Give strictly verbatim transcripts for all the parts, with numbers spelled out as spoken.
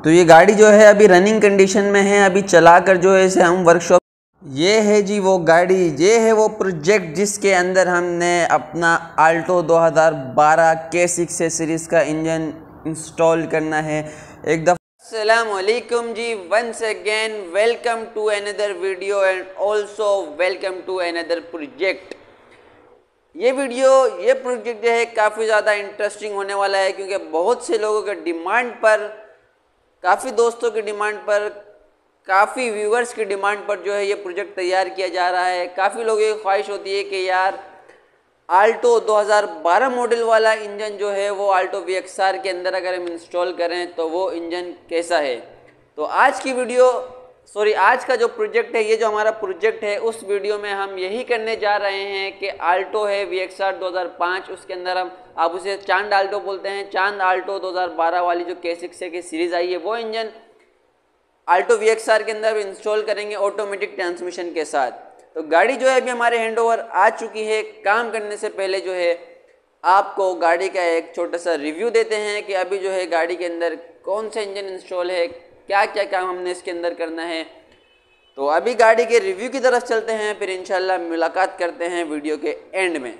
तो ये गाड़ी जो है अभी रनिंग कंडीशन में है, अभी चलाकर जो है इसे हम वर्कशॉप, ये है जी वो गाड़ी, ये है वो प्रोजेक्ट जिसके अंदर हमने अपना आल्टो दो हज़ार बारह के सिक्स सीरीज़ का इंजन इंस्टॉल करना है। एक दफ़ा अस्सलाम वालेकुम जी, once again welcome to another video and also welcome to another project. ये वीडियो ये प्रोजेक्ट जो है काफ़ी ज़्यादा इंटरेस्टिंग होने वाला है, क्योंकि बहुत से लोगों के डिमांड पर, काफ़ी दोस्तों की डिमांड पर, काफ़ी व्यूवर्स की डिमांड पर जो है ये प्रोजेक्ट तैयार किया जा रहा है। काफ़ी लोगों की ख्वाहिश होती है कि यार आल्टो दो हज़ार बारह मॉडल वाला इंजन जो है वो आल्टो वी एक्स आर के अंदर अगर हम इंस्टॉल करें तो वो इंजन कैसा है। तो आज की वीडियो सॉरी आज का जो प्रोजेक्ट है, ये जो हमारा प्रोजेक्ट है, उस वीडियो में हम यही करने जा रहे हैं कि आल्टो है वी एक्स आर दो हज़ार पाँच, उसके अंदर हम आप उसे चांद आल्टो बोलते हैं, चांद आल्टो दो हज़ार बारह वाली जो के सिक्स की सीरीज़ आई है वो engine Alto V X R के अंदर इंस्टॉल करेंगे ऑटोमेटिक ट्रांसमिशन के साथ। तो गाड़ी जो है अभी हमारे हैंडओवर आ चुकी है। काम करने से पहले जो है आपको गाड़ी का एक छोटा सा रिव्यू देते हैं कि अभी जो है गाड़ी के अंदर कौन सा इंजन इंस्टॉल है, क्या क्या काम हमने इसके अंदर करना है। तो अभी गाड़ी के रिव्यू की तरफ चलते हैं, फिर इंशाल्लाह मुलाकात करते हैं वीडियो के एंड में।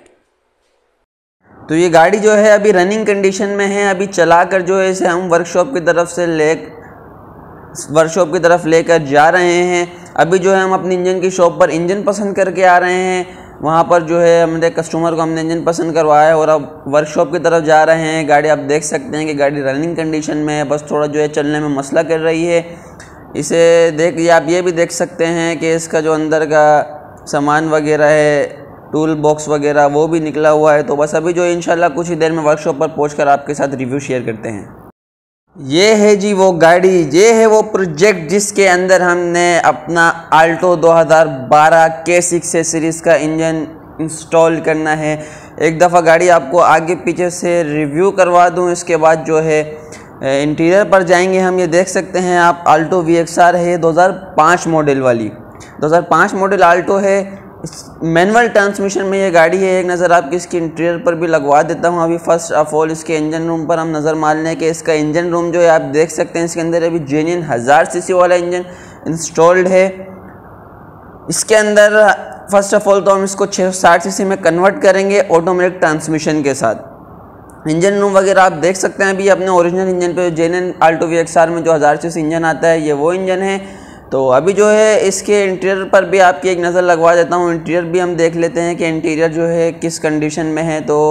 तो ये गाड़ी जो है अभी रनिंग कंडीशन में है, अभी चलाकर जो है इसे हम वर्कशॉप की तरफ से ले वर्कशॉप की तरफ लेकर जा रहे हैं। अभी जो है हम अपनी इंजन की शॉप पर इंजन पसंद करके आ रहे हैं, वहाँ पर जो है हमारे कस्टमर को हमने इंजन पसंद करवाया है और अब वर्कशॉप की तरफ जा रहे हैं। गाड़ी आप देख सकते हैं कि गाड़ी रनिंग कंडीशन में है, बस थोड़ा जो है चलने में मसला कर रही है। इसे देख ये आप ये भी देख सकते हैं कि इसका जो अंदर का सामान वगैरह है, टूल बॉक्स वगैरह, वो भी निकला हुआ है। तो बस अभी जो इंशाल्लाह कुछ ही देर में वर्कशॉप पर पहुँचकर आपके साथ रिव्यू शेयर करते हैं। ये है जी वो गाड़ी, ये है वो प्रोजेक्ट जिसके अंदर हमने अपना आल्टो दो हज़ार बारह के सिक्स सीरीज़ का इंजन इंस्टॉल करना है। एक दफ़ा गाड़ी आपको आगे पीछे से रिव्यू करवा दूं, इसके बाद जो है इंटीरियर पर जाएंगे हम। ये देख सकते हैं आप, आल्टो वी एक्स आर है दो हज़ार पाँच मॉडल वाली, दो हज़ार पाँच मॉडल आल्टो है, मैनुअल ट्रांसमिशन में ये गाड़ी है। एक नज़र आपकी इसकी इंटीरियर पर भी लगवा देता हूँ। अभी फर्स्ट ऑफ ऑल इसके इंजन रूम पर हम नज़र मार लें कि इसका इंजन रूम जो है आप देख सकते हैं, इसके अंदर अभी जेन्युइन हज़ार सीसी वाला इंजन इंस्टॉल्ड है। इसके अंदर फर्स्ट ऑफ ऑल तो हम इसको छः सौ साठ सीसी में कन्वर्ट करेंगे ऑटोमेटिक ट्रांसमिशन के साथ। इंजन रूम वगैरह आप देख सकते हैं, अभी अपने ओरिजिनल इंजन पे genuine Alto V X R में जो हज़ार सीसी इंजन आता है, ये वो इंजन है। तो अभी जो है इसके इंटीरियर पर भी आपकी एक नज़र लगवा देता हूँ। इंटीरियर भी हम देख लेते हैं कि इंटीरियर जो है किस कंडीशन में है। तो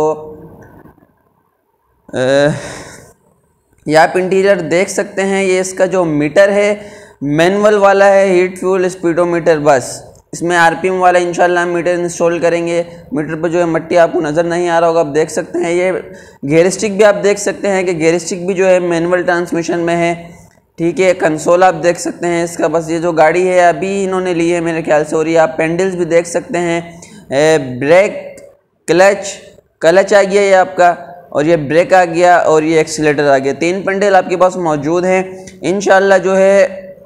ये आप इंटीरियर देख सकते हैं, ये इसका जो मीटर है मैनुअल वाला है, हीट फ्यूल स्पीडोमीटर। बस इसमें आरपीएम वाला इंशाल्लाह मीटर इंस्टॉल करेंगे। मीटर पर जो है मट्टी आपको नज़र नहीं आ रहा होगा, आप देख सकते हैं। ये गियर स्टिक भी आप देख सकते हैं कि गियर स्टिक भी जो है मैनुअल ट्रांसमिशन में है, ठीक है। कंसोल आप देख सकते हैं इसका। बस ये जो गाड़ी है अभी इन्होंने ली है मेरे ख्याल से, और ये आप पेंडल्स भी देख सकते हैं। ब्रेक, क्लच क्लच आ गया ये आपका, और ये ब्रेक आ गया, और ये एक्सीलेटर आ गया। तीन पेंडल आपके पास मौजूद हैं। इंशाल्लाह जो है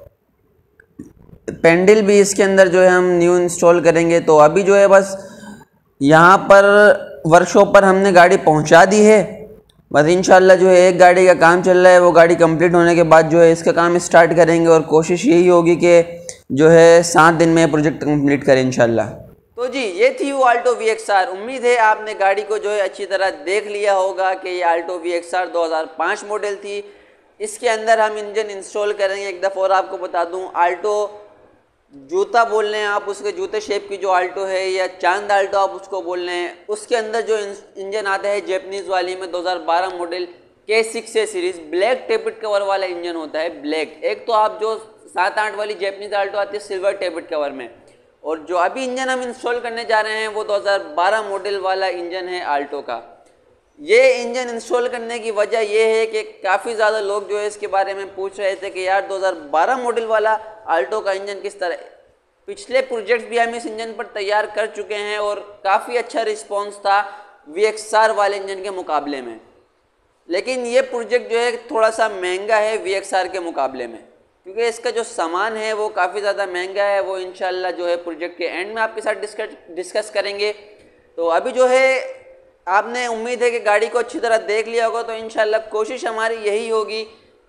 पेंडल भी इसके अंदर जो है हम न्यू इंस्टॉल करेंगे। तो अभी जो है बस यहाँ पर वर्कशॉप पर हमने गाड़ी पहुँचा दी है। बस इंशाल्लाह जो है एक गाड़ी का काम चल रहा है, वो गाड़ी कंप्लीट होने के बाद जो है इसका काम स्टार्ट करेंगे, और कोशिश यही होगी कि जो है सात दिन में प्रोजेक्ट कंप्लीट करें इंशाल्लाह। तो जी ये थी वो आल्टो वी एक्स आर। उम्मीद है आपने गाड़ी को जो है अच्छी तरह देख लिया होगा कि ये आल्टो वी एक्स आर दो हज़ार पाँच मॉडल थी। इसके अंदर हम इंजन इंस्टॉल करेंगे। एक दफ़ा और आपको बता दूँ, आल्टो जूता बोल रहे हैं आप, उसके जूते शेप की जो आल्टो है, या चांद आल्टो आप उसको बोल रहे हैं, उसके अंदर जो इंजन आता है जैपनीज़ वाली में दो हज़ार बारह मॉडल के सिक्स सीरीज़, ब्लैक टेपिड कवर वाला इंजन होता है। ब्लैक एक तो आप जो सात आठ वाली जैपनीज़ आल्टो आती है सिल्वर टेपिड कवर में, और जो अभी इंजन हम इंस्टॉल करने जा रहे हैं वो दो हज़ार बारह मॉडल वाला इंजन है आल्टो का। ये इंजन इंस्टॉल करने की वजह यह है कि काफ़ी ज़्यादा लोग जो है इसके बारे में पूछ रहे थे कि यार दो हज़ार बारह मॉडल वाला आल्टो का इंजन किस तरह। पिछले प्रोजेक्ट्स भी हम इस इंजन पर तैयार कर चुके हैं और काफ़ी अच्छा रिस्पांस था वी एक्स आर वाले इंजन के मुकाबले में, लेकिन ये प्रोजेक्ट जो है थोड़ा सा महंगा है वी एक्स आर के मुकाबले में, क्योंकि इसका जो सामान है वो काफ़ी ज़्यादा महंगा है। वो इंशाल्लाह जो है प्रोजेक्ट के एंड में आपके साथ डिस्कस डिस्कस करेंगे। तो अभी जो है आपने उम्मीद है कि गाड़ी को अच्छी तरह देख लिया होगा, तो इंशाल्लाह कोशिश हमारी यही होगी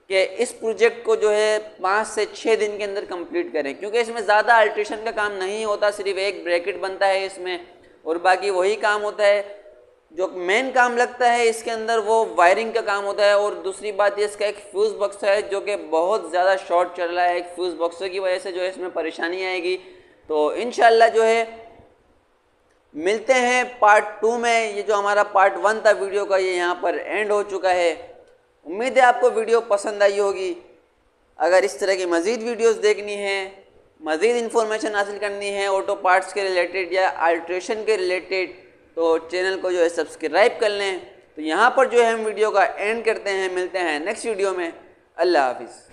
कि इस प्रोजेक्ट को जो है पाँच से छः दिन के अंदर कंप्लीट करें, क्योंकि इसमें ज़्यादा अल्ट्रेशन का काम नहीं होता, सिर्फ एक ब्रैकेट बनता है इसमें और बाकी वही काम होता है। जो मेन काम लगता है इसके अंदर वो वायरिंग का काम होता है। और दूसरी बात ये इसका एक फ्यूज़ बॉक्स है जो कि बहुत ज़्यादा शॉर्ट चल रहा है, एक फ्यूज़ बॉक्सों की वजह से जो है इसमें परेशानी आएगी। तो इंशाल्लाह जो है मिलते हैं पार्ट टू में। ये जो हमारा पार्ट वन था वीडियो का ये यहाँ पर एंड हो चुका है। उम्मीद है आपको वीडियो पसंद आई होगी। अगर इस तरह की मज़ीद वीडियोस देखनी है, मज़ीद इन्फॉर्मेशन हासिल करनी है ऑटो पार्ट्स के रिलेटेड या अल्ट्रेशन के रिलेटेड, तो चैनल को जो है सब्सक्राइब कर लें। तो यहाँ पर जो है हम वीडियो का एंड करते हैं, मिलते हैं नेक्स्ट वीडियो में। अल्लाह हाफिज़।